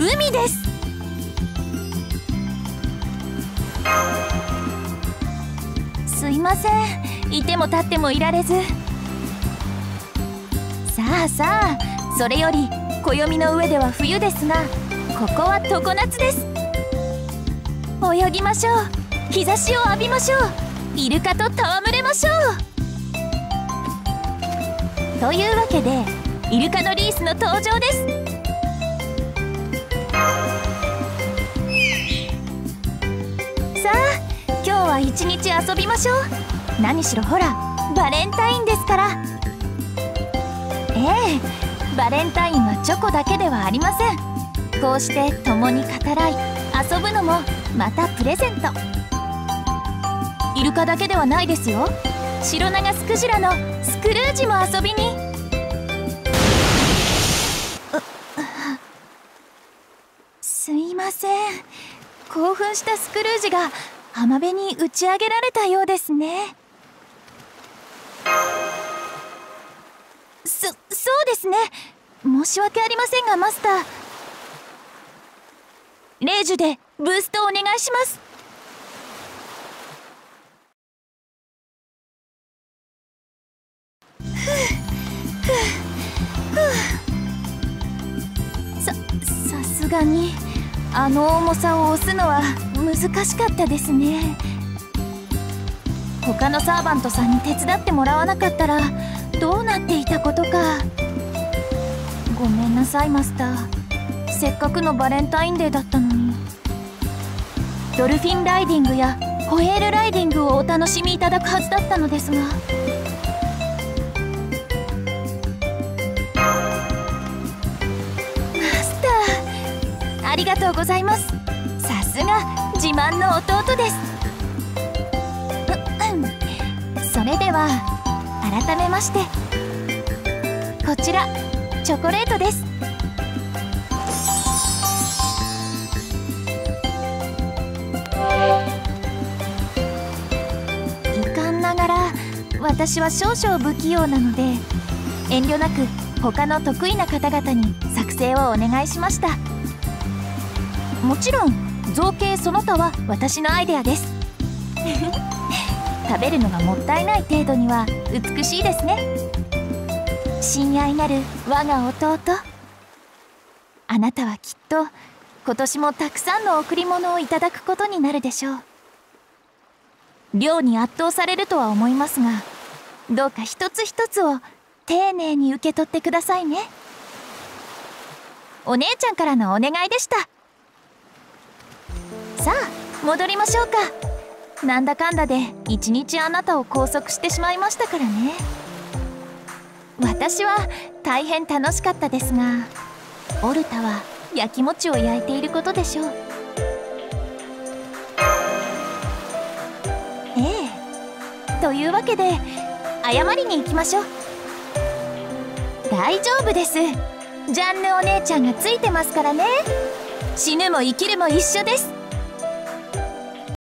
海です。すいません、いても立ってもいられず。さあさあ、それより暦の上では冬ですが、ここは常夏です。泳ぎましょう。日差しを浴びましょう。イルカと戯れましょう。というわけでイルカのリースの登場です。さあ、今日は一日遊びましょう。何しろほら、バレンタインですから。バレンタインはチョコだけではありません。こうして共に語らい遊ぶのもまたプレゼント。イルカだけではないですよ。シロナガスクジラのスクルージも遊びに。すいません、興奮したスクルージが浜辺に打ち上げられたようですね。そうですね。申し訳ありませんが、マスター、レイジュでブーストお願いします。さすがにあの重さを押すのは難しかったですね。他のサーバントさんに手伝ってもらわなかったらどうなっていたことか。ごめんなさいマスター。せっかくのバレンタインデーだったのに。ドルフィンライディングやホエールライディングをお楽しみいただくはずだったのですが。マスター、ありがとうございます。さすが自慢の弟です。それでは改めまして、こちらチョコレートです。遺憾ながら私は少々不器用なので、遠慮なく他の得意な方々に作成をお願いしました。もちろん造形その他は私のアイデアです。食べるのがもったいない程度には美しいですね。親愛なる我が弟、あなたはきっと今年もたくさんの贈り物をいただくことになるでしょう。量に圧倒されるとは思いますが、どうか一つ一つを丁寧に受け取ってくださいね。お姉ちゃんからのお願いでした。さあ戻りましょうか。なんだかんだで一日あなたを拘束してしまいましたからね。私は大変楽しかったですが、オルタは焼き餅を焼いていることでしょう。というわけで謝りに行きましょう。大丈夫です。ジャンヌお姉ちゃんがついてますからね。死ぬも生きるも一緒です。